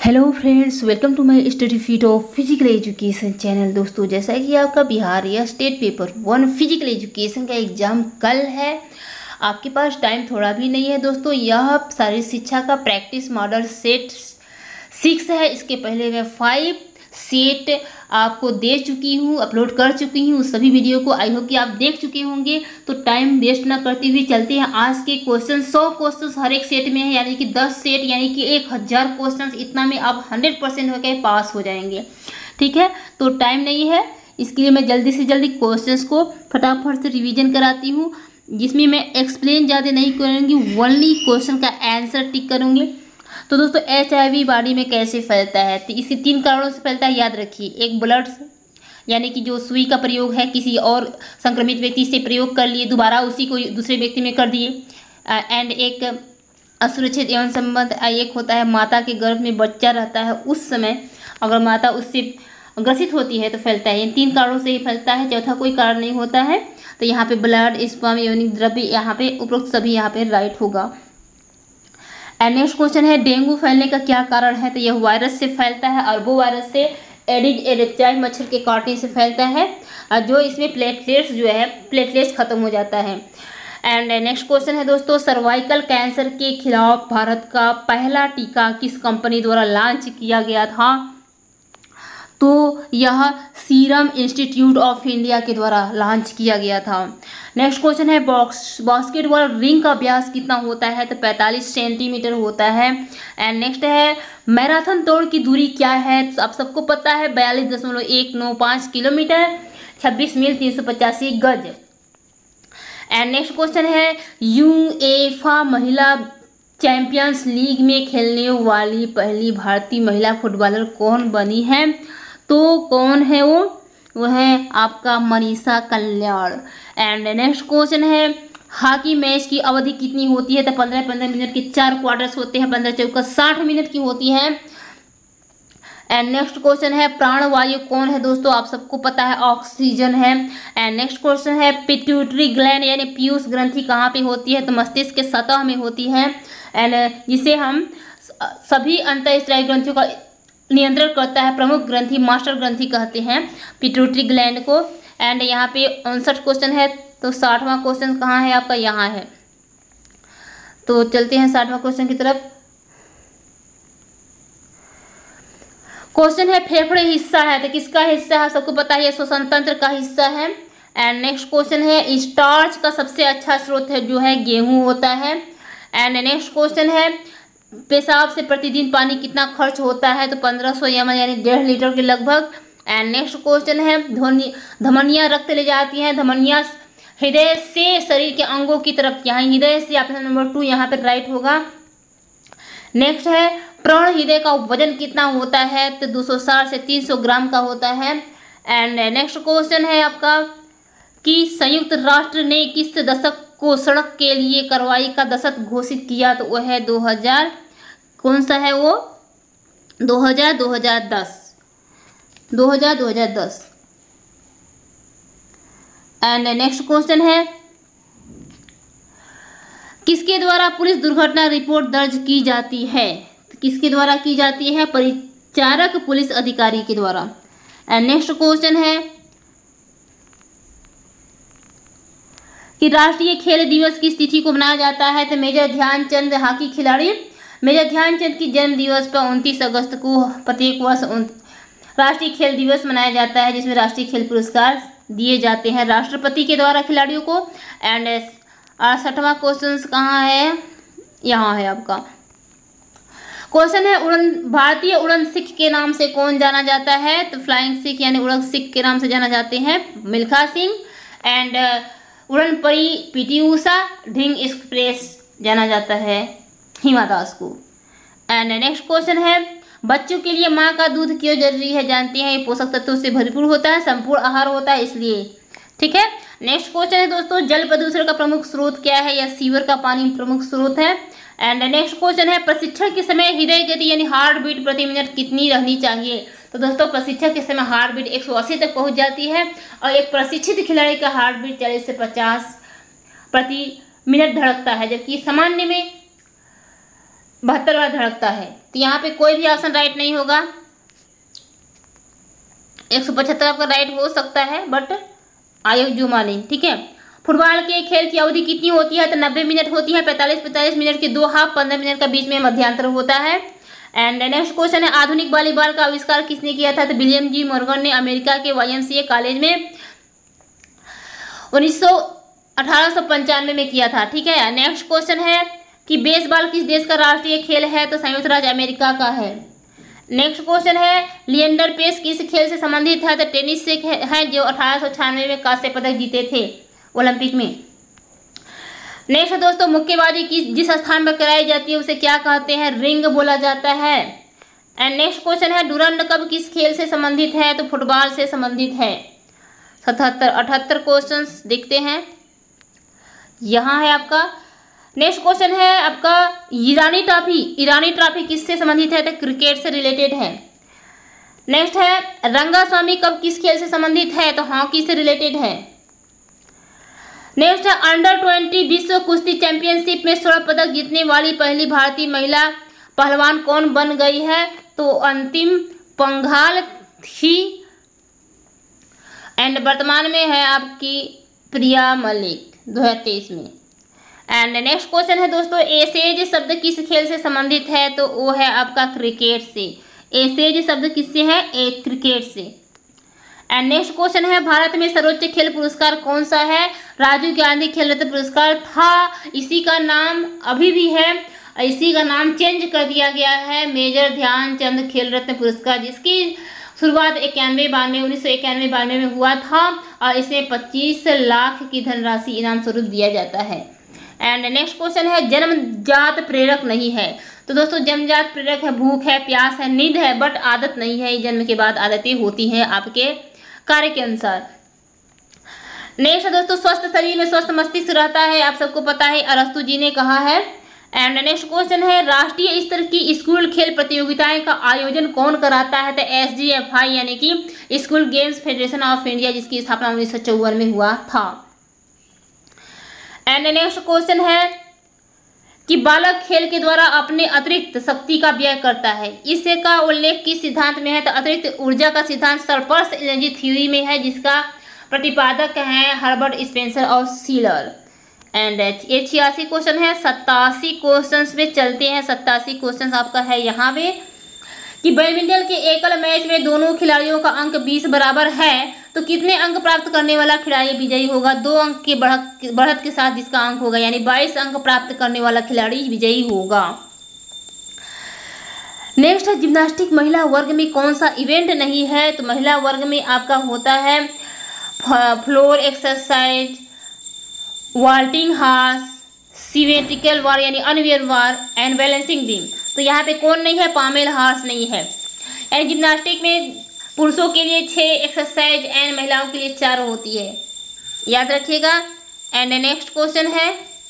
Hello friends, welcome to my study feed of physical education channel. दोस्तों, जैसा कि आपका बिहार या स्टेट पेपर 1 फिजिकल एजुकेशन का एग्ज़ाम कल है, आपके पास टाइम थोड़ा भी नहीं है। दोस्तों, यह शारीरिक शिक्षा का प्रैक्टिस मॉडल सेट 6 है। इसके पहले मैं 5 सेट आपको दे चुकी हूँ, अपलोड कर चुकी हूँ। सभी वीडियो को आई होप कि आप देख चुके होंगे। तो टाइम वेस्ट ना करते हुए चलते हैं आज के क्वेश्चन। 100 क्वेश्चन हर एक सेट में है, यानी कि 10 सेट यानी कि 1000 क्वेश्चन। इतना में आप 100% होकर पास हो जाएंगे। ठीक है, तो टाइम नहीं है, इसके लिए मैं जल्दी से जल्दी क्वेश्चंस को फटाफट से रिवीजन कराती हूँ, जिसमें मैं एक्सप्लेन ज़्यादा नहीं करूँगी, ओनली क्वेश्चन का आंसर टिक करूँगी। तो दोस्तों, HIV बॉडी में कैसे फैलता है? तो इसी 3 कारणों से फैलता है, याद रखिए। एक, ब्लड यानी कि जो सुई का प्रयोग है किसी और संक्रमित व्यक्ति से प्रयोग कर लिए, दोबारा उसी को दूसरे व्यक्ति में कर दिए। एंड एक असुरक्षित यौन संबंध। एक होता है माता के गर्भ में बच्चा रहता है, उस समय अगर माता उससे ग्रसित होती है तो फैलता है। इन 3 कारणों से ही फैलता है, चौथा कोई कारण नहीं होता है। तो यहाँ पे ब्लड, स्पर्म, यौनिक द्रव्य, यहाँ पे उपरोक्त सभी यहाँ पे राइट होगा। एंड नेक्स्ट क्वेश्चन है, डेंगू फैलने का क्या कारण है? तो यह वायरस से फैलता है, और वो वायरस से एडिज एडिप्टाइल मच्छर के काटने से फैलता है, और जो इसमें प्लेटलेट्स जो है प्लेटलेट्स खत्म हो जाता है। एंड नेक्स्ट क्वेश्चन है दोस्तों, सर्वाइकल कैंसर के खिलाफ भारत का पहला टीका किस कंपनी द्वारा लॉन्च किया गया था? तो यह सीरम इंस्टीट्यूट ऑफ इंडिया के द्वारा लॉन्च किया गया था। नेक्स्ट क्वेश्चन है, बास्केटबॉल रिंग का व्यास कितना होता है? तो 45 सेंटीमीटर होता है। एंड नेक्स्ट है, मैराथन दौड़ की दूरी क्या है? तो आप सबको पता है 42.195 किलोमीटर, 26 मील, 385 गज। एंड नेक्स्ट क्वेश्चन है, यूएफा महिला चैंपियंस लीग में खेलने वाली पहली भारतीय महिला फुटबॉलर कौन बनी है? तो कौन है वो है आपका Manisha Kalyan. And next question है, हॉकी मैच की अवधि कितनी होती है? तो 15-15 मिनट के 4 क्वार्टर्स होते हैं, 15 चौका 60 मिनट की होती है। एंड नेक्स्ट क्वेश्चन है, प्राणवायु कौन है? दोस्तों, आप सबको पता है ऑक्सीजन है। एंड नेक्स्ट क्वेश्चन है, पिट्यूटरी ग्लैंड यानी पीयूष ग्रंथि कहाँ पे होती है? तो मस्तिष्क के सतह में होती है। एंड जिसे हम सभी अंतःस्त्रावी ग्रंथियों का नियंत्रण करता है, प्रमुख ग्रंथि, मास्टर ग्रंथि कहते हैं पिट्यूटरी ग्लैंड को। एंड यहाँ पे 59 क्वेश्चन है, तो 60वां क्वेश्चन कहाँ है आपका? यहाँ है। तो चलते हैं 60वां क्वेश्चन की तरफ। क्वेश्चन है, फेफड़े हिस्सा है, तो किसका हिस्सा है? सबको पता है, ये श्वसन तंत्र का हिस्सा है। एंड नेक्स्ट क्वेश्चन है, स्टार्च का सबसे अच्छा स्रोत है जो है गेहूं होता है। एंड नेक्स्ट क्वेश्चन है, पेशाब से प्रतिदिन पानी कितना खर्च होता है? तो 1500 ml यानी 1.5 लीटर के लगभग। एंड नेक्स्ट क्वेश्चन है, धमनियाँ रक्त ले जाती हैं, धमनियाँ हृदय से शरीर के अंगों की तरफ, यहाँ हृदय से ऑप्शन नंबर 2 यहाँ पर राइट होगा। नेक्स्ट है, प्रण हृदय का वजन कितना होता है? तो 260 से 300 ग्राम का होता है। एंड नेक्स्ट क्वेश्चन है आपका कि संयुक्त राष्ट्र ने किस दशक को सड़क के लिए कार्रवाई का दशक घोषित किया? तो वह है 2000, कौन सा है वो? 2010। एंड नेक्स्ट क्वेश्चन है, किसके द्वारा पुलिस दुर्घटना रिपोर्ट दर्ज की जाती है? किसके द्वारा की जाती है? परिचारक पुलिस अधिकारी के द्वारा। एंड नेक्स्ट क्वेश्चन है कि राष्ट्रीय खेल दिवस किस तिथि को मनाया जाता है? तो मेजर ध्यानचंद हॉकी खिलाड़ी, मेजर ध्यानचंद की जन्म दिवस पर 29 अगस्त को प्रत्येक वर्ष राष्ट्रीय खेल दिवस मनाया जाता है, जिसमें राष्ट्रीय खेल पुरस्कार दिए जाते हैं राष्ट्रपति के द्वारा खिलाड़ियों को। एंड 68वां क्वेश्चन कहाँ है? यहाँ है आपका। क्वेश्चन है, भारतीय उड़न सिख के नाम से कौन जाना जाता है? तो फ्लाइंग सिख यानी उड़न सिख के नाम से जाना जाते हैं मिल्खा सिंह। एंड उड़न परी PT ऊषा, ढिंग एक्सप्रेस जाना जाता है हिमा दास को। एंड नेक्स्ट क्वेश्चन है, बच्चों के लिए माँ का दूध क्यों जरूरी है? जानते हैं, ये पोषक तत्वों से भरपूर होता है, संपूर्ण आहार होता है, इसलिए। ठीक है, नेक्स्ट क्वेश्चन है दोस्तों, जल प्रदूषण का प्रमुख स्रोत क्या है? या सीवर का पानी प्रमुख स्रोत है। एंड नेक्स्ट क्वेश्चन है, प्रशिक्षण के समय हृदय गति यानी हार्ट बीट प्रति मिनट कितनी रहनी चाहिए? तो दोस्तों, प्रशिक्षण के समय हार्ट बीट 180 तक पहुंच जाती है, और एक प्रशिक्षित खिलाड़ी का हार्ट बीट 40 से 50 प्रति मिनट धड़कता है, जबकि सामान्य में 72 बार धड़कता है। तो यहाँ पे कोई भी ऑप्शन राइट नहीं होगा। 175 आपका राइट हो सकता है, बट आयोग जो माने, ठीक है। फुटबॉल के खेल की अवधि कितनी होती है? तो 90 मिनट होती है। 45 मिनट के 2 हाफ, 15 मिनट का बीच में मध्यांतर होता है। एंड नेक्स्ट क्वेश्चन है, आधुनिक वॉलीबॉल का आविष्कार किसने किया था? तो विलियम जी मॉर्गन ने अमेरिका के YMCA कॉलेज में 1895 में किया था, ठीक है। नेक्स्ट क्वेश्चन है कि बेसबॉल किस देश का राष्ट्रीय खेल है? तो संयुक्त राज्य अमेरिका का है। नेक्स्ट क्वेश्चन है, लिएंडर पेस किस खेल से संबंधित है? तो टेनिस से है, जो 1896 में कांस्य पदक जीते थे ओलंपिक में। नेक्स्ट दोस्तों, मुक्केबाजी जिस स्थान पर कराई जाती है उसे क्या कहते हैं? रिंग बोला जाता है। एंड नेक्स्ट क्वेश्चन है, डुरंड कप किस खेल से संबंधित है? तो फुटबॉल से संबंधित है। 78 क्वेश्चंस देखते हैं, यहाँ है आपका। नेक्स्ट क्वेश्चन है आपका, ईरानी ट्रॉफी किससे संबंधित है? तो क्रिकेट से रिलेटेड है। नेक्स्ट है, रंगास्वामी कप किस खेल से संबंधित है? तो हॉकी से रिलेटेड है। नेक्स्ट है, अंडर 20 विश्व कुश्ती चैंपियनशिप में स्वर्ण पदक जीतने वाली पहली भारतीय महिला पहलवान कौन बन गई है? तो अंतिम पंघाल थी। एंड वर्तमान में है आपकी प्रिया मलिक 2023 में। एंड नेक्स्ट क्वेश्चन है दोस्तों, एसेज शब्द किस खेल से संबंधित है? तो वो है आपका क्रिकेट से। एसेज शब्द किससे है? क्रिकेट से। एंड नेक्स्ट क्वेश्चन है, भारत में सर्वोच्च खेल पुरस्कार कौन सा है? राजीव गांधी खेल रत्न पुरस्कार था। इसी का नाम अभी भी है, इसी का नाम चेंज कर दिया गया है मेजर ध्यानचंद खेल रत्न पुरस्कार, जिसकी शुरुआत 1991-92 में हुआ था और इसमें 25 लाख की धनराशि इनाम स्वरूप दिया जाता है। एंड नेक्स्ट क्वेश्चन है, जन्मजात प्रेरक नहीं है? तो दोस्तों जन्मजात प्रेरक है भूख है, प्यास है, नींद है, बट आदत नहीं है। जन्म के बाद आदतें होती हैं आपके कार्य के अनुसार। नेक्स्ट दोस्तों, स्वस्थ शरीर में स्वस्थ मस्तिष्क रहता है, आप सबको पता है, अरस्तु जी ने कहा है। एंड नेक्स्ट क्वेश्चन है, राष्ट्रीय स्तर की स्कूल खेल प्रतियोगिताएं का आयोजन कौन कराता है? तो SGFI यानी कि school games federation of India, जिसकी स्थापना 1954 में हुआ था। एंड नेक्स्ट क्वेश्चन है कि बालक खेल के द्वारा अपने अतिरिक्त शक्ति का व्यय करता है, इससे का उल्लेख किस सिद्धांत में है? तो अतिरिक्त ऊर्जा का सिद्धांत सरप्लस एनर्जी थ्योरी में है, जिसका प्रतिपादक हैं हर्बर्ट स्पेंसर और सीलर। एंड ये 86 क्वेश्चन है। 87 क्वेश्चन पे चलते हैं। 87 क्वेश्चन आपका है यहाँ पे कि बैडमिंटन के एकल मैच में दोनों खिलाड़ियों का अंक 20 बराबर है, तो कितने अंक प्राप्त करने वाला खिलाड़ी विजयी होगा? 2 अंक के बढ़त के साथ जिसका अंक होगा, यानी 22 अंक प्राप्त करने वाला खिलाड़ी विजयी होगा। नेक्स्ट है, जिम्नास्टिक महिला वर्ग में कौन सा इवेंट नहीं है? तो महिला वर्ग में आपका होता है floor exercise, vaulting horse, symmetrical bar यानी uneven bar and balancing beam. तो यहाँ पे कौन नहीं है? पामेल हार्स नहीं है। एंड जिम्नास्टिक में पुरुषों के लिए 6 एक्सरसाइज एंड महिलाओं के लिए 4 होती है, याद रखिएगा। एंड नेक्स्ट क्वेश्चन है,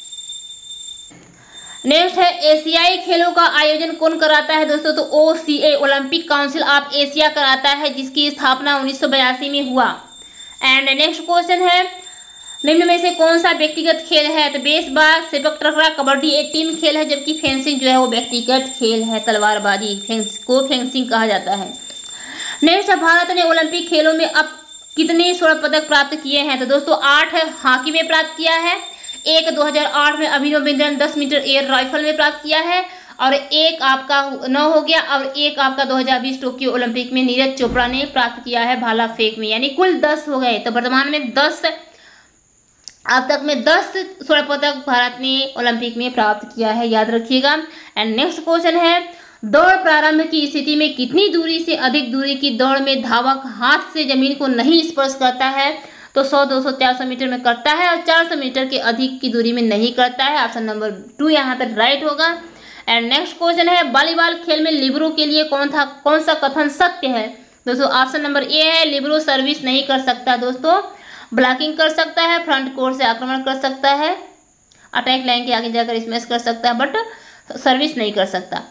नेक्स्ट है, एशियाई खेलों का आयोजन कौन कराता है दोस्तों? तो OCA Olympic council of Asia कराता है, जिसकी स्थापना 1982 में हुआ। एंड नेक्स्ट क्वेश्चन है, निम्न में से कौन सा व्यक्तिगत खेल है? तो बेसबॉल, सेपक टकरा, कबड्डी ये टीम खेल है, जबकि फेंसिंग जो है वो व्यक्तिगत खेल है, तलवारबाजी को फेंसिंग कहा जाता है। नेक्स्ट, भारत ने ओलंपिक खेलों में अब कितने स्वर्ण पदक प्राप्त किए हैं? तो दोस्तों 8 हॉकी में प्राप्त किया है, एक 2008 में Abhinav Bindra 10 metre air rifle में प्राप्त किया है, और एक आपका 9 हो गया, और एक आपका 2020 टोक्यो ओलंपिक में नीरज चोपड़ा ने प्राप्त किया है भाला फेंक में, यानी कुल 10 हो गए। तो वर्तमान में 10 अब तक में 10 स्वर्ण पदक भारत ने ओलंपिक में प्राप्त किया है, याद रखिएगा। एंड नेक्स्ट क्वेश्चन है, दौड़ प्रारंभ की स्थिति में कितनी दूरी से अधिक दूरी की दौड़ में धावक हाथ से जमीन को नहीं स्पर्श करता है? तो 100, 200, 400 मीटर में करता है, और 400 मीटर के अधिक की दूरी में नहीं करता है। ऑप्शन नंबर 2 यहाँ पर राइट होगा। एंड नेक्स्ट क्वेश्चन है, वॉलीबॉल खेल में लिबरो के लिए कौन सा कथन सत्य है? दोस्तों ऑप्शन नंबर ए है, लिबरो सर्विस नहीं कर सकता दोस्तों, ब्लॉकिंग कर सकता है, फ्रंट कोर्ट से आक्रमण कर सकता है, अटैक लाइन के आगे जाकर स्मैश कर सकता है, बट सर्विस नहीं कर सकता।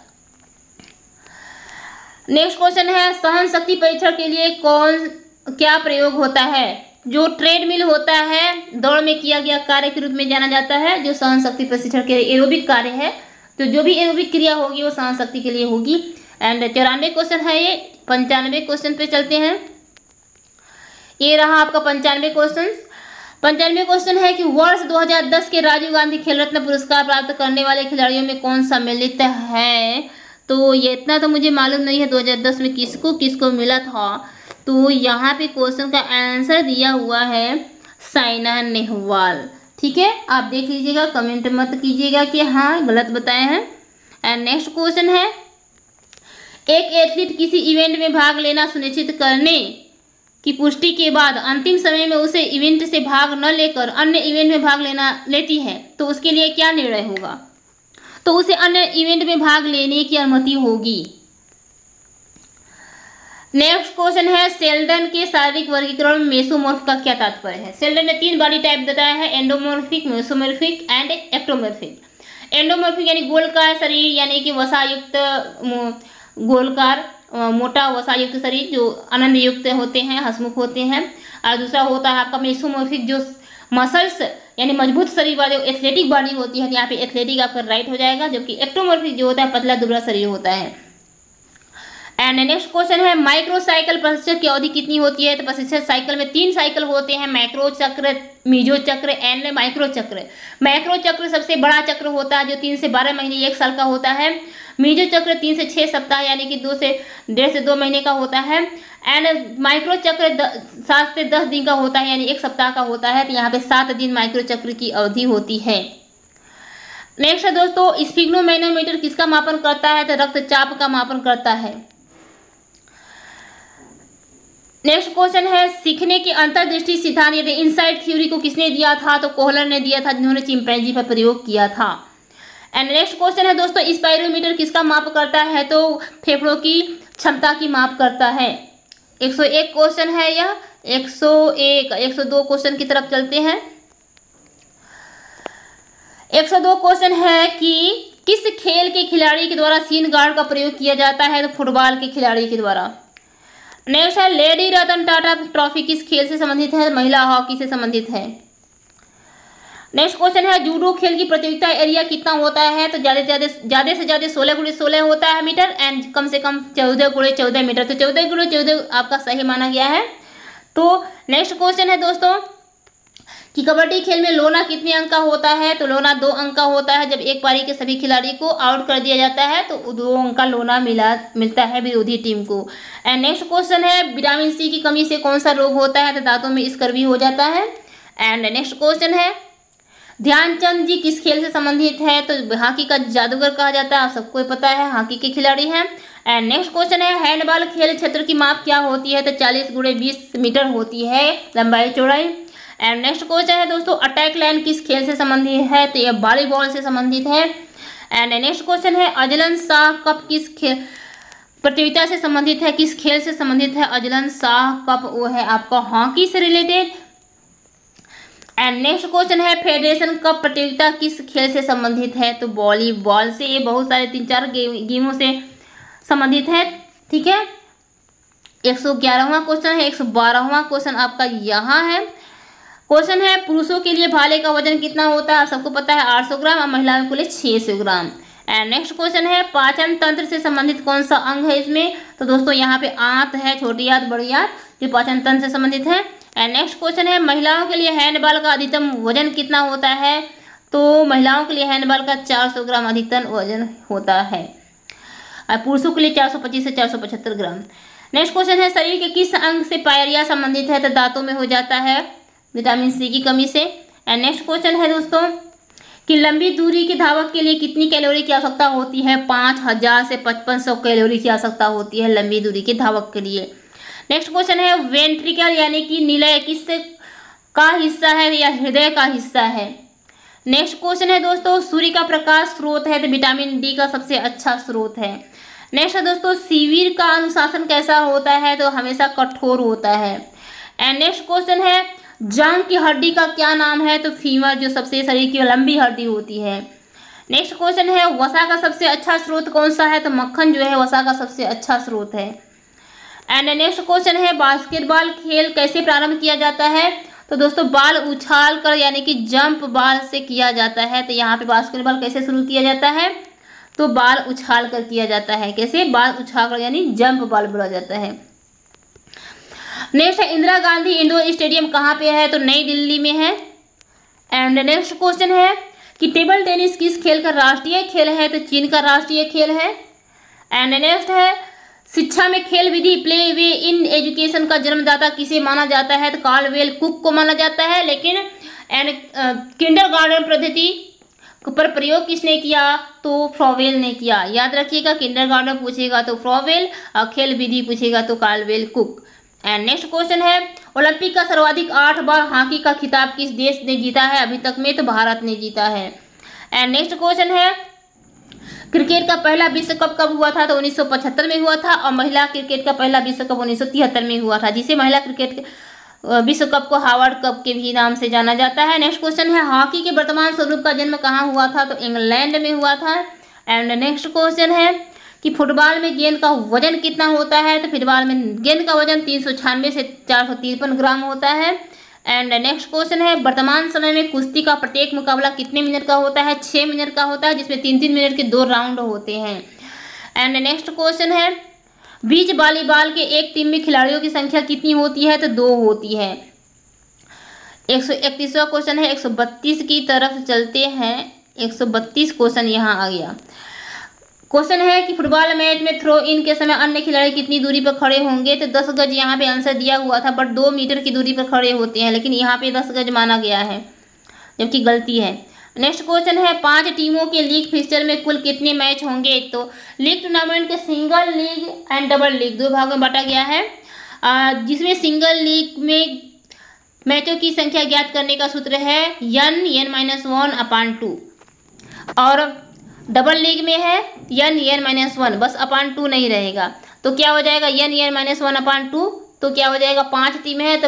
नेक्स्ट क्वेश्चन है, सहन शक्ति परीक्षण के लिए क्या प्रयोग होता है? जो ट्रेडमिल होता है दौड़ में किया गया कार्य के रूप में जाना जाता है, जो सहन शक्ति प्रशिक्षण के एरोबिक कार्य है, तो जो भी एरोबिक क्रिया होगी वो सहन शक्ति के लिए होगी। एंड 94 क्वेश्चन है ये। 95 क्वेश्चन पे चलते हैं। ये रहा आपका 95 क्वेश्चन। 95 क्वेश्चन है कि वर्ष 2010 के राजीव गांधी खेल रत्न पुरस्कार प्राप्त करने वाले खिलाड़ियों में कौन सम्मिलित है। तो ये इतना तो मुझे मालूम नहीं है 2010 में किसको किसको मिला था। तो यहाँ पे क्वेश्चन का आंसर दिया हुआ है साइना नेहवाल। ठीक है, आप देख लीजिएगा, कमेंट मत कीजिएगा कि हाँ गलत बताए हैं। एंड नेक्स्ट क्वेश्चन है, एक एथलीट किसी इवेंट में भाग लेना सुनिश्चित करने की पुष्टि के बाद अंतिम समय में उसे इवेंट से भाग न लेकर अन्य इवेंट में भाग लेती है तो उसके लिए क्या निर्णय होगा। तो उसे अन्य इवेंट में भाग लेने की अनुमति होगी। नेक्स्ट क्वेश्चन है, शेल्डन के शारीरिक वर्गीकरण में मेसोमॉर्फ का क्या तात्पर्य है। शेल्डन ने 3 बॉडी टाइप बताया है, endomorphic, mesomorphic and ectomorphic. Endomorphic यानी गोलकार शरीर, यानी कि वसायुक्त गोलकार मोटा वसायुक्त शरीर जो आनंद युक्त होते हैं, हंसमुख होते हैं। और दूसरा होता है आपका मेसोमॉर्फिक जो मसल्स यानी मजबूत शरीर वाले एथलेटिक बॉडी होती है। यहाँ पे एथलेटिक आपका राइट हो जाएगा। जबकि एक्टोमॉर्फिक जो होता है पतला दुबला शरीर होता है। एंड नेक्स्ट क्वेश्चन है, माइक्रो साइकिल प्रशिक्षण की अवधि कितनी होती है। तो प्रशिक्षण साइकिल में 3 साइकिल होते हैं, मैक्रो चक्र, मीजो चक्र एंड माइक्रो चक्र। मैक्रो चक्र सबसे बड़ा चक्र होता है जो 3 से 12 महीने 1 साल का होता है। मीजो चक्र 3 से 6 सप्ताह यानी कि 1.5 से 2 महीने का होता है। एंड माइक्रो चक्र 7 से 10 दिन का होता है यानी 1 सप्ताह का होता है। तो यहाँ पे 7 दिन माइक्रो चक्र की अवधि होती है। नेक्स्ट है दोस्तों, स्फिग्नोमैनोमीटर किसका मापन करता है। तो रक्तचाप का मापन करता है। नेक्स्ट क्वेश्चन है, सीखने की अंतर्दृष्टि सिद्धांत यानी इनसाइट थ्योरी को किसने दिया था। तो कोहलर ने दिया था, जिन्होंने चिंपैंजी पर प्रयोग किया था। एंड नेक्स्ट क्वेश्चन है दोस्तों, स्पाइरोमीटर किसका माप करता है। तो फेफड़ों की क्षमता की माप करता है। 101 क्वेश्चन है यह। 102 क्वेश्चन की तरफ चलते हैं। 102 क्वेश्चन है कि किस खेल के खिलाड़ी के द्वारा सीन गार्ड का प्रयोग किया जाता है। तो फुटबॉल के खिलाड़ी के द्वारा। नेक्स्ट है, लेडी रतन टाटा ट्रॉफी किस खेल से संबंधित है। महिला हॉकी से संबंधित है। नेक्स्ट क्वेश्चन है, जूडो खेल की प्रतियोगिता एरिया कितना होता है। तो ज्यादा से ज्यादा 16x16 होता है मीटर एंड कम से कम 14x14 मीटर। तो 14x14 आपका सही माना गया है। तो नेक्स्ट क्वेश्चन है दोस्तों कि कबड्डी खेल में लोना कितने अंक का होता है। तो लोना 2 अंक का होता है। जब एक पारी के सभी खिलाड़ी को आउट कर दिया जाता है तो 2 अंक का लोना मिलता है विरोधी टीम को। एंड नेक्स्ट क्वेश्चन है, विटामिन सी की कमी से कौन सा रोग होता है। तो दांतों में स्कर्वी हो जाता है। एंड नेक्स्ट क्वेश्चन है, ध्यानचंद जी किस खेल से संबंधित है। तो हॉकी का जादूगर कहा जाता है, आप सबको पता है, हॉकी के खिलाड़ी हैं। एंड नेक्स्ट क्वेश्चन है, हैंडबॉल खेल क्षेत्र की माप क्या होती है। तो 40x20 मीटर होती है लंबाई चौड़ाई। एंड नेक्स्ट क्वेश्चन है दोस्तों, अटैक लाइन किस खेल से संबंधित है। तो यह वॉलीबॉल से संबंधित है। एंड नेक्स्ट क्वेश्चन है, अजलन शाह कप किस खेल प्रतियोगिता से संबंधित है, किस खेल से संबंधित है। अजलन शाह कप वो है आपका हॉकी से रिलेटेड। एंड नेक्स्ट क्वेश्चन है, फेडरेशन कप प्रतियोगिता किस खेल से संबंधित है। तो वॉलीबॉल से। ये बहुत सारे 3-4 गेमों से संबंधित है। ठीक है, 111वां क्वेश्चन है। 112वां क्वेश्चन आपका यहाँ है। क्वेश्चन है, पुरुषों के लिए भाले का वजन कितना होता है। आप सबको पता है 800 ग्राम और महिलाओं के लिए 600 ग्राम। एंड नेक्स्ट क्वेश्चन है, पाचन तंत्र से संबंधित कौन सा अंग है इसमें। तो दोस्तों यहाँ पे आंत है, छोटी आंत बड़ी आंत, जो पाचन तंत्र से संबंधित है। एंड नेक्स्ट क्वेश्चन है, महिलाओं के लिए हैंडबॉल का अधिकतम वजन कितना होता है। तो महिलाओं के लिए हैंडबॉल का 400 ग्राम अधिकतम वजन होता है और पुरुषों के लिए 425 से 475 ग्राम। नेक्स्ट क्वेश्चन है, शरीर के किस अंग से पायरिया संबंधित है। तो दांतों में हो जाता है विटामिन सी की कमी से। एंड नेक्स्ट क्वेश्चन है दोस्तों कि लंबी दूरी के धावक के लिए कितनी कैलोरी की आवश्यकता होती है। 5000 से 5500 कैलोरी की आवश्यकता होती है लंबी दूरी के धावक के लिए। नेक्स्ट क्वेश्चन है, वेंट्रिकल यानी कि निलय किस का हिस्सा है या हृदय का हिस्सा है। नेक्स्ट क्वेश्चन है दोस्तों, सूर्य का प्रकाश स्रोत है। तो विटामिन डी का सबसे अच्छा स्रोत है। नेक्स्ट है दोस्तों, शिविर का अनुशासन कैसा होता है। तो हमेशा कठोर होता है। एंड नेक्स्ट क्वेश्चन है, जांघ की हड्डी का क्या नाम है। तो फीमर, जो सबसे शरीर की लंबी हड्डी होती है। नेक्स्ट क्वेश्चन है, वसा का सबसे अच्छा स्रोत कौन सा है। तो मक्खन जो है वसा का सबसे अच्छा स्रोत है। एंड नेक्स्ट क्वेश्चन है, बास्केटबॉल खेल कैसे प्रारंभ किया जाता है। तो दोस्तों बाल उछाल कर यानी कि जंप बॉल से किया जाता है। तो यहाँ पे बास्केटबॉल कैसे शुरू किया जाता है। तो बाल उछाल कर किया जाता है। कैसे? बाल उछाल कर, यानी जंप बॉल बोला जाता है। नेक्स्ट है इंदिरा गांधी इंडोर स्टेडियम कहाँ पे है? तो नई दिल्ली में है। एंड नेक्स्ट क्वेश्चन है कि टेबल टेनिस किस खेल का राष्ट्रीय खेल है? तो चीन का राष्ट्रीय खेल है। एंड नेक्स्ट है शिक्षा में खेल विधि प्ले वे इन एजुकेशन का जन्मदाता किसे माना जाता है? तो कार्लवेल कुक को माना जाता है। लेकिन किंडरगार्टन पद्धति पर प्रयोग किसने किया? तो फ्रॉवेल ने किया। याद रखिएगा, किंडरगार्टन पूछेगा तो फ्रॉवेल और खेल विधि पूछेगा तो कार्लवेल कुक। एंड नेक्स्ट क्वेश्चन है ओलंपिक का सर्वाधिक 8 बार हॉकी का खिताब किस देश ने जीता है अभी तक में? तो भारत ने जीता है। एंड नेक्स्ट क्वेश्चन है क्रिकेट का पहला विश्व कप कब हुआ था? तो 1975 में हुआ था। और महिला क्रिकेट का पहला विश्व कप 1973 में हुआ था, जिसे महिला क्रिकेट विश्व कप को हार्वर्ड कप के भी नाम से जाना जाता है। नेक्स्ट क्वेश्चन है हॉकी के वर्तमान स्वरूप का जन्म कहाँ हुआ था? तो इंग्लैंड में हुआ था। एंड नेक्स्ट क्वेश्चन है कि फुटबॉल में गेंद का वजन कितना होता है? तो फुटबॉल में गेंद का वजन 396 से 453 ग्राम होता है। एंड नेक्स्ट क्वेश्चन है वर्तमान समय में कुश्ती का प्रत्येक मुकाबला कितने मिनट का होता है? 6 मिनट का होता है, जिसमें 3-3 मिनट के 2 राउंड होते हैं। एंड नेक्स्ट क्वेश्चन है बीच वॉलीबॉल के एक टीम में खिलाड़ियों की संख्या कितनी होती है? तो 2 होती है। 131वां क्वेश्चन है, 132 की तरफ चलते हैं। 132 क्वेश्चन यहाँ आ गया। क्वेश्चन है कि फुटबॉल मैच में थ्रो इन के समय अन्य खिलाड़ी कितनी दूरी पर खड़े होंगे? तो 10 गज यहाँ पे आंसर दिया हुआ था, बट 2 मीटर की दूरी पर खड़े होते हैं, लेकिन यहाँ पे 10 गज माना गया है, जबकि गलती है। नेक्स्ट क्वेश्चन है 5 टीमों के लीग फिक्सचर में कुल कितने मैच होंगे? तो लीग टूर्नामेंट के single league and double league 2 भागों में बांटा गया है, जिसमें सिंगल लीग में मैचों की संख्या ज्ञात करने का सूत्र है n(n-1/2) और डबल लीग में है n(n-1), बस (2) नहीं रहेगा। तो क्या हो जाएगा n(n-1/2), तो क्या हो जाएगा 5 टीम है तो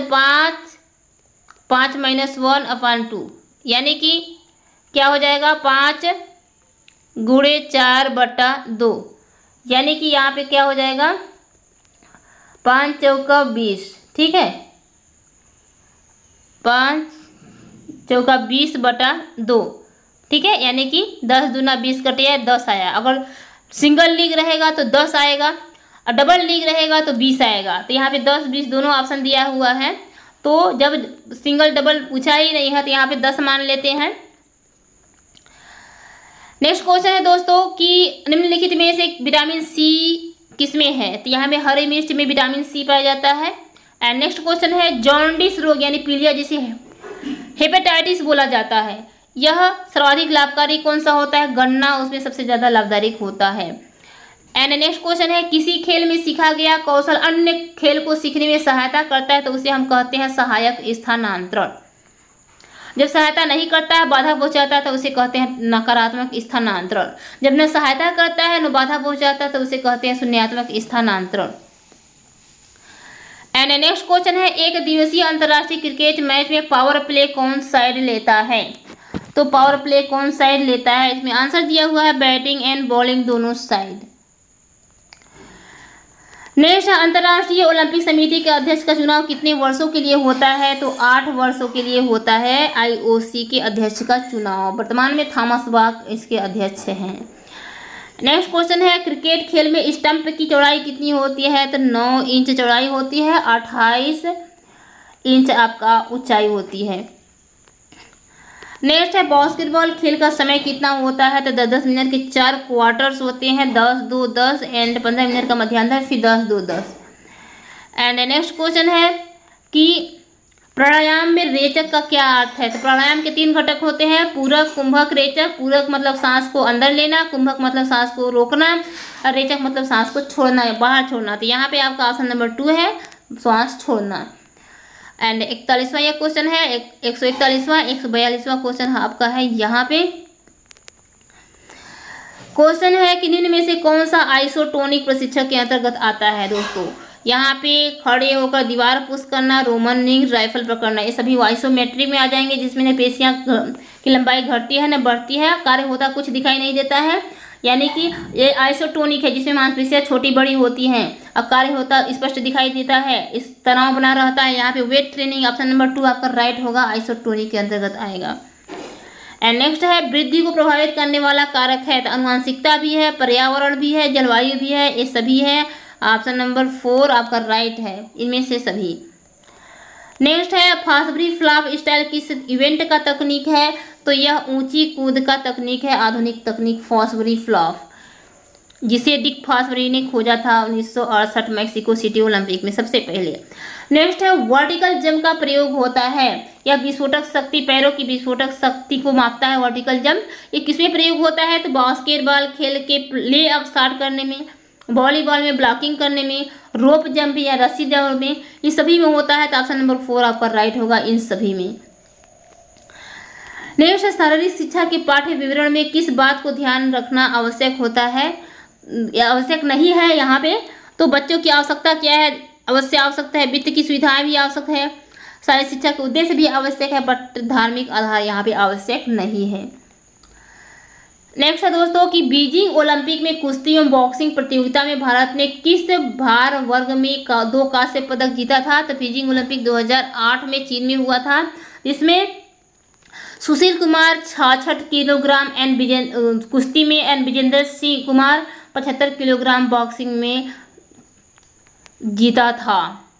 5 - 1/2, यानी कि क्या हो जाएगा 5 × 4/2, यानी कि यहाँ पे क्या हो जाएगा 5 चौका 20, ठीक है, 5 चौका 20/2, ठीक है, यानी कि 10 दूना 20 कटे 10 आया। अगर सिंगल लीग रहेगा तो 10 आएगा और डबल लीग रहेगा तो 20 आएगा। तो यहाँ पे 10 20 दोनों ऑप्शन दिया हुआ है, तो जब सिंगल डबल पूछा ही नहीं है तो यहाँ पे 10 मान लेते हैं। नेक्स्ट क्वेश्चन है दोस्तों कि निम्नलिखित में से विटामिन सी किसमें है? तो यहाँ पे हरी मिर्च में विटामिन सी पाया जाता है। एंड नेक्स्ट क्वेश्चन है जॉन्डिस रोग यानी पीलिया जिसे हेपेटाइटिस बोला जाता है, यह सर्वाधिक लाभकारी कौन सा होता है? गन्ना उसमें सबसे ज़्यादा लाभदायक होता है। एंड नेक्स्ट क्वेश्चन है किसी खेल में सीखा गया कौशल अन्य खेल को सीखने में सहायता करता है, तो उसे हम कहते हैं सहायक स्थानांतरण। जब सहायता नहीं करता है, बाधा पहुंचाता है, तो उसे कहते हैं नकारात्मक स्थानांतरण। जब न सहायता करता है न बाधा पहुंचाता है, तो उसे कहते हैं शून्यात्मक स्थानांतरण। एंड नेक्स्ट क्वेश्चन है एक दिवसीय अंतर्राष्ट्रीय क्रिकेट मैच में पावर प्ले कौन साइड लेता है? तो पावर प्ले कौन साइड लेता है? इसमें आंसर दिया हुआ है बैटिंग एंड बॉलिंग दोनों साइड। नेक्स्ट अंतर्राष्ट्रीय ओलंपिक समिति के अध्यक्ष का चुनाव कितने वर्षों के लिए होता है? तो 8 वर्षों के लिए होता है IOC के अध्यक्ष का चुनाव। वर्तमान में थॉमस बाक इसके अध्यक्ष हैं। नेक्स्ट क्वेश्चन है क्रिकेट खेल में स्टंप की चौड़ाई कितनी होती है? तो 9 इंच चौड़ाई होती है, 28 इंच आपका ऊंचाई होती है। नेक्स्ट है बास्केटबॉल खेल का समय कितना होता है? तो 10-10 मिनट के 4 क्वार्टर्स होते हैं, 10-2-10 एंड 15 मिनट का मध्यांतर, फिर 10-2-10। एंड नेक्स्ट क्वेश्चन है कि प्राणायाम में रेचक का क्या अर्थ है? तो प्राणायाम के 3 घटक होते हैं, पूरक, कुंभक, रेचक। पूरक मतलब सांस को अंदर लेना, कुंभक मतलब सांस को रोकना और रेचक मतलब सांस को छोड़ना, बाहर छोड़ना। तो यहाँ पे आपका ऑप्शन नंबर 2 है, सांस छोड़ना। एंड 41वां यह क्वेश्चन है, 141वां 142वां क्वेश्चन आपका है। यहाँ पे क्वेश्चन है कि निम्न में से कौन सा आइसोटोनिक प्रशिक्षण के अंतर्गत आता है? दोस्तों यहाँ पे खड़े होकर दीवार पुश करना, रोमन रिंग, राइफल पकड़ना, ये सभी आइसोमेट्रिक में आ जाएंगे, जिसमें न पेशियाँ की लंबाई घटती है न बढ़ती है, कार्य होता कुछ दिखाई नहीं देता है, यानी कि ये आइसोटोनिक है जिसमें मांसपेशियाँ छोटी बड़ी होती हैं और कार्य होता स्पष्ट दिखाई देता है, इस तनाव बना रहता है। यहाँ पे वेट ट्रेनिंग ऑप्शन नंबर 2 आपका राइट होगा, आइसोटोनिक के अंतर्गत आएगा। एंड नेक्स्ट है वृद्धि को प्रभावित करने वाला कारक है, तो आनुवंशिकता भी है, पर्यावरण भी है, जलवायु भी है, ये सभी है। ऑप्शन नंबर 4 आपका राइट है, इनमें से सभी। नेक्स्ट है फॉसबरी फ्लॉप स्टाइल किस इवेंट का तकनीक है, तो यह ऊंची कूद का तकनीक है, आधुनिक तकनीक फॉसबरी फ्लॉप, जिसे डिक फॉसबरी ने खोजा था 1968 मैक्सिको सिटी ओलंपिक में सबसे पहले। नेक्स्ट है वर्टिकल जंप का प्रयोग होता है, यह विस्फोटक शक्ति, पैरों की विस्फोटक शक्ति को मापता है वर्टिकल जंप। ये किसमें प्रयोग होता है, तो बास्केटबॉल खेल के ले अप स्टार्ट करने में, वॉलीबॉल में ब्लॉकिंग करने में, रोप जंप या रस्सी जंप में, ये सभी में होता है। तो ऑप्शन नंबर 4 आपका राइट होगा इन सभी में। नेक्स्ट है शारीरिक शिक्षा के पाठ्य विवरण में किस बात को ध्यान रखना आवश्यक होता है, आवश्यक नहीं है यहाँ पे। तो बच्चों की आवश्यकता क्या है, अवश्य आवश्यकता है, वित्त की सुविधाएं भी आवश्यक है, शारीरिक शिक्षा के उद्देश्य भी आवश्यक है, बट धार्मिक आधार यहाँ पे आवश्यक नहीं है। नेक्स्ट है दोस्तों कि बीजिंग ओलंपिक में कुश्ती एवं बॉक्सिंग प्रतियोगिता में भारत ने किस भार वर्ग में 2 कांस्य पदक जीता था, तो बीजिंग ओलंपिक 2008 में चीन में हुआ था, जिसमें सुशील कुमार 66 किलोग्राम एंड कुश्ती में and Vijender Singh Kumar 75 kilogram boxing में जीता था,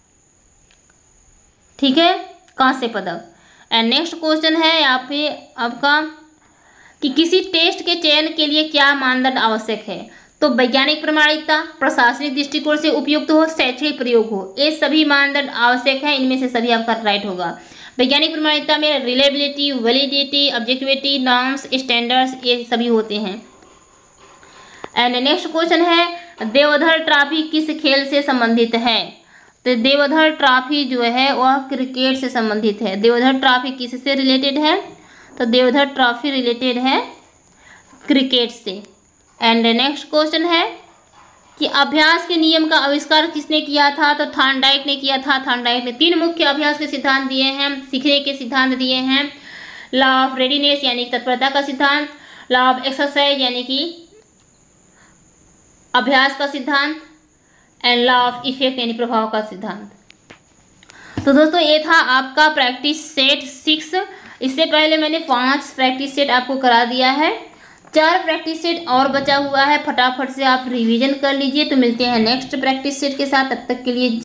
ठीक है, कांस्य पदक। एंड नेक्स्ट क्वेश्चन है यहाँ पे आपका कि किसी टेस्ट के चयन के लिए क्या मानदंड आवश्यक है, तो वैज्ञानिक प्रमाणिकता, प्रशासनिक दृष्टिकोण से उपयुक्त हो, शैक्षणिक प्रयोग हो, ये सभी मानदंड आवश्यक है, इनमें से सभी आपका राइट होगा। वैज्ञानिक प्रमाणिकता में reliability, validity, objectivity, norms, standards, ये सभी होते हैं। एंड नेक्स्ट क्वेश्चन है देवधर ट्रॉफी किस खेल से संबंधित है, तो देवधर ट्रॉफी जो है वह क्रिकेट से संबंधित है। देवधर ट्रॉफी किससे रिलेटेड है, तो देवधर ट्रॉफी रिलेटेड है क्रिकेट से। एंड नेक्स्ट क्वेश्चन है कि अभ्यास के नियम का आविष्कार किसने किया था, तो थॉर्नडाइक ने किया था। थॉर्नडाइक ने 3 मुख्य अभ्यास के सिद्धांत दिए हैं, सीखने के सिद्धांत दिए हैं, लॉ ऑफ रेडीनेस यानी कि तत्परता का सिद्धांत, लॉ ऑफ एक्सरसाइज यानी कि अभ्यास का सिद्धांत, एंड लॉ ऑफ इफेक्ट यानी प्रभाव का सिद्धांत। तो दोस्तों ये था आपका प्रैक्टिस सेट 6। इससे पहले मैंने 5 प्रैक्टिस सेट आपको करा दिया है, 4 प्रैक्टिस सेट और बचा हुआ है, फटाफट से आप रिवीजन कर लीजिए। तो मिलते हैं नेक्स्ट प्रैक्टिस सेट के साथ, तब तक के लिए